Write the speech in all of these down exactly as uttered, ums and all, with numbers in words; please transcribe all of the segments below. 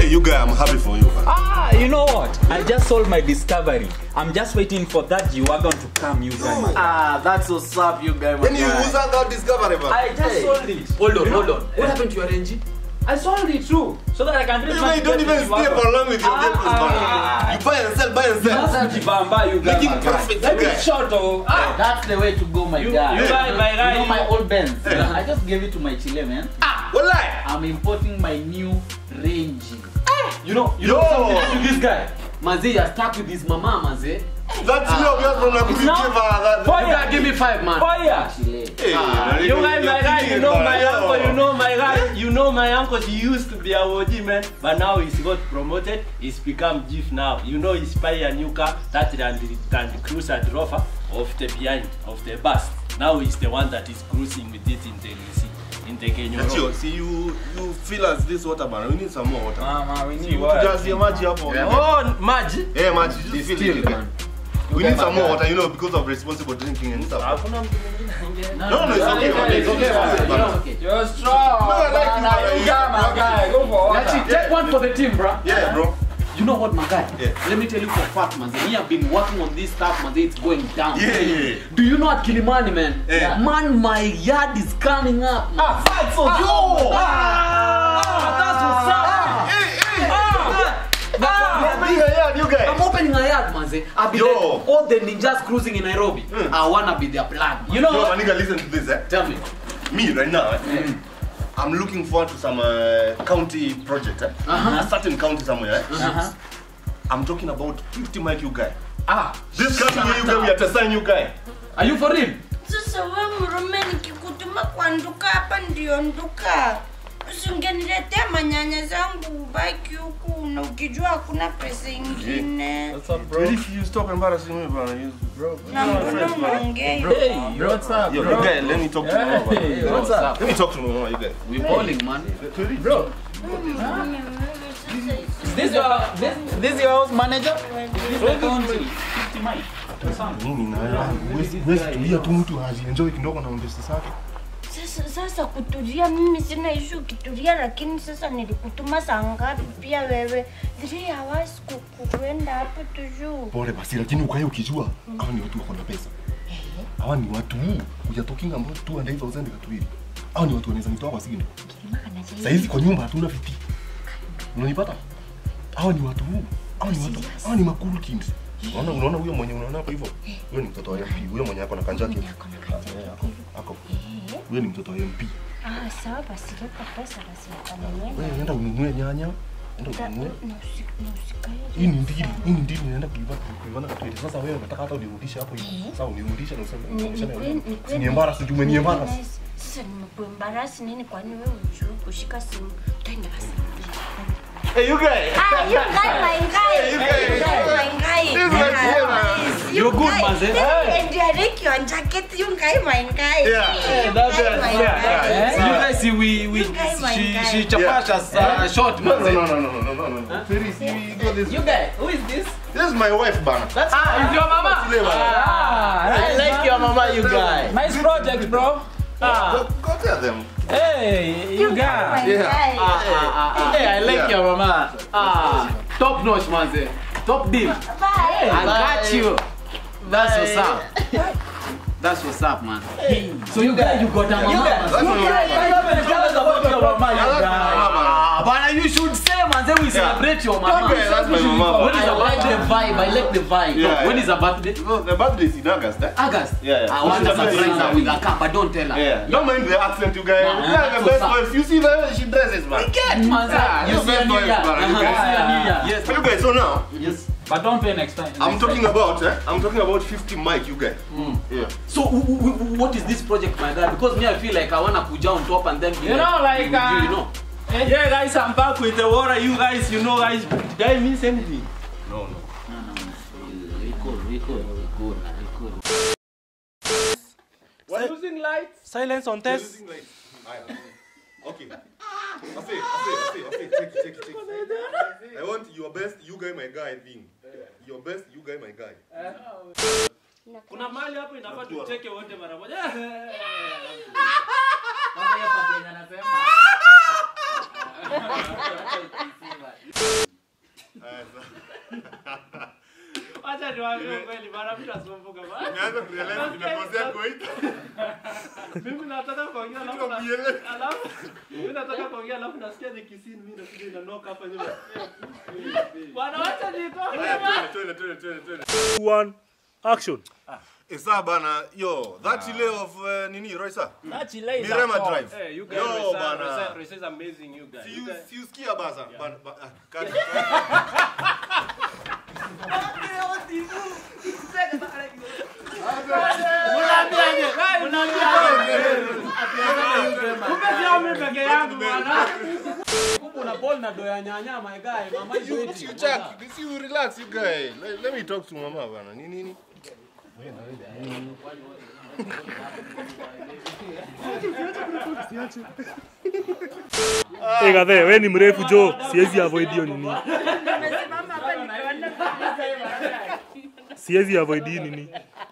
you guy, I'm happy for you. Ah, you know what? I just sold my discovery. I'm just waiting for that G-Wagon to come, you guy. Man. Ah, that's what's up, you guy. Then you use that discovery, man. I just hey. sold it. Hold on, hold on. What happened to your N G? I sold it too, so that I can really. You don't even stay for long with your ah, vehicles, man. Ah, you buy and sell, buy and sell. That's the Bamba, you guys. Making profit, Let me short, oh. Ah, that's the way to go, my you, guy. You guy, my guy. You know my old Benz. Hey. I just gave it to my Chile, man. Ah, what lie? I'm importing my new Range. Ah, you know, you Yo. know something to this guy. Mazi, you're stuck with his mama, Mazi. That's ah. your from the computer. You gotta give me five, man. Oh yeah. Hey, ah, you guys, my guy, you know my uncle, you know my guy, you know my uncle. He used to be a O G man, but now he's got promoted. He's become chief now. You know, he's buying a new car, that Land Cruiser Rover of the behind of the bus. Now he's the one that is cruising with it in the in the Kenya. See, you you feel as this water, man. We need some more water. Mama, we need see, water. Just see magic up on. Oh, magic. Yeah, magic. Just feel still, it, man. We need some more water, you know, because of responsible drinking and stuff. No, no, no, it's okay. It's okay. You're strong. No, I like you, my guy. Go for water. Take one for the team, bro. Yeah, bro. You know what, my guy? Yeah. Let me tell you for a fact, man. We have been working on this stuff, man. It's going down. Yeah, yeah. Do you know at Kilimani, man? Yeah. Man, my yard is coming up. Man. Ah, fight for ah, yo! Ah, ah, that's what's up. Ah, hey, hey, ah, ah, ah, opening a yard, you guys. I'm opening a yard, man. I'll be yo. like all the ninjas cruising in Nairobi. Mm. I wanna be their plug. You know, yo, my nigga, listen to this, eh? Tell me. Me right now, eh? Mm. I'm looking forward to some uh, county project, eh? Uh-huh. A certain county somewhere, eh? Uh-huh. I'm talking about fifty Mamaa You Guy. Ah, this country where you guy, we have to sign you guy. Are you for real? Sasa wewe mrume nikikutuma kwa nduka hapa ndio nduka. Usingeniletea manyanya zangu baki huku na ukijua hakuna pesa nyingine. What's up, bro? If you stop embarrassing me, bro, you bro. Na mbona unaongea? Hey, bro, what's up, yo, bro? Guy, let me talk to you, mama. Hey, what's up? Let me talk to Mama You Guy. We're balling, man. Bro. Is this your this this your house manager? This the country. fifty Mike. Nini na wewe tulia tu mtu haji enjoy kidogo na invest zake. Sasa sasa kutulia mimi sina issue kitulia, lakini sasa nilikutuma saa ngapi pia wewe? three hours kukwenda hapo tu juu. Pole basi, lakini ukae ukijua hao ni watu wako na pesa. Hawa ni watu we are talking about two hundred thousand watu hivi. Hao ni watu wanaweza nitoa kwa simu. Sasa hizi kwa nyumba hatuna fifty. Unanipata? Hao ni watu huu. Hao ni watu. Hao ni makuru kids. Unaona unaona huyo mwenye unaona hapo hivyo? Huyo ni mtoto wa M P. Huyo mwenye ako na kanjaki. Ako. Huyo ni mtoto wa M P. Ah, sawa basi leta pesa basi akanunue. Wewe nenda ununue nyanya. Nenda ununue. Hii ni ndili. Hii ni ndili naenda kuiva kuivana katwete. Sasa wewe unataka hata unirudishe hapo hivi. Sasa unirudishe na useme. Ni embarrass tu ni embarrass. Sasa nimekuembarrass nini kwani wewe unjua kushika simu? Tenda basi. Hey, you guy! Ah, you guy, my guy! Hey, you guy! My guy! This is nice. You're good, man. Hey! And I like your jacket, you guy, my guy. Yeah, yeah, that's it. Yeah, yeah. You guys see, we we she she chapash us uh, short, man. No, no, no, no, no, no, no, no. Please, you got this. You guys, who is this? This is my wife, Bana. That's ah, is your mama. Ah, I like your Mama You Guy. Nice project, bro. Ah, go, go tell them. Hey, you guys. Yeah. guy. Ah, ah, ah. Hey, I like yeah. your mama. Ah, top notch, man. Top deal. Bye. I got you. That's Bye. what's up. That's what's up, man. Hey. So you guys, you got a mama. You guys, you guys, tell us about your mama. You guys. But you should say, man, then we celebrate your mama. Okay, that's my mama. When is I like the vibe. I like the vibe. Yeah, when yeah. is her birthday? Well, the birthday is in August, eh? August. Yeah, yeah. I want to surprise her with a cup, but don't tell her. Yeah. Don't mind the accent, you guys. Nah, Yeah, the so best sad. wife. You see the way she dresses, man. Get man, Yeah, you the see best a new wife, year. man. You Uh-huh. guys. See a new year. Yes. But you guys, so now, Yes. But don't pay next time. I'm talking about, eh? I'm talking about fifty Mike, you guys. Mm. Yeah. So w w what is this project, my guy? Because me, I feel like I wanna put on top and then You know, like, uh, you know. Yeah, guys, I'm back with the water. You guys, you know, guys, did I miss anything? No, no. No, no, no. We cool, we cool, we cool, we cool. We're using lights. Silence on You're test. using lights. Okay. I say, I say, I say, I say, take it, take it, take it. I want your best, you guy, my guy thing. Your best, you guy, my guy. Kuna mali hapo inafaa tucheke wote mara moja. Kama yeye pate anasema. Acha niwaambie kweli bana mtu asumbuke bana. Nianza kurealize nimekosea kuita. Mimi nataka kuongea alafu alafu mimi nataka kuongea alafu nasikia ni kisini mimi nakuja ina knock hapa nyuma. Bwana acha nitoke bana. Twende twende twende twende. One action. Esa bana, yo, that chile of uh, nini Roysa? That chile is Mirema Drive. Hey, you guys Yo, Roysa, bana. Roysa, Roysa is amazing you guys. Si You you guys- si you skia basa. Bana, ba- kati. Unaambiaje? Wewe unaambiaje? Umejua mimi peke yangu bwana. Kuna ball na doya nyanya my guy. Mama you You, waiting. you Jack, this you relax, you guy. Let, let me talk to mama bana. Nini nini? Eh, Gathe, wewe ni mrefu jo. Siwezi avoid hiyo nini. Nimesimama hapa nikaona Siwezi avoid hii nini.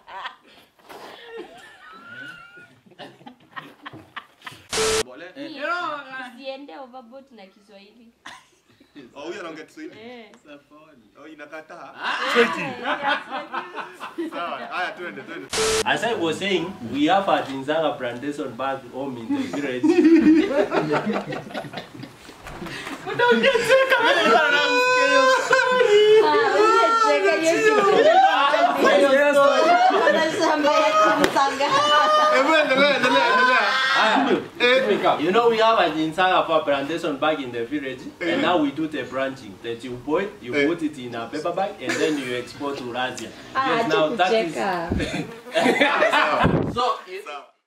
siende overboard na Kiswahili. Oh, huyu anaongea Kiswahili. Eh. Oh, inakataa. Cheki. Sawa. Haya twende twende. As I was saying, we have a Tinzanga plantation back home in the village. Hebu endelea endelea endelea. You know we have a Tinzanga for plantation back in the village, and now we do the branching. That you boil, you Eh. put it in a paper bag, and then you export to Russia. Ah, Yes, now that is. kucheka. Sawa. So, Sawa.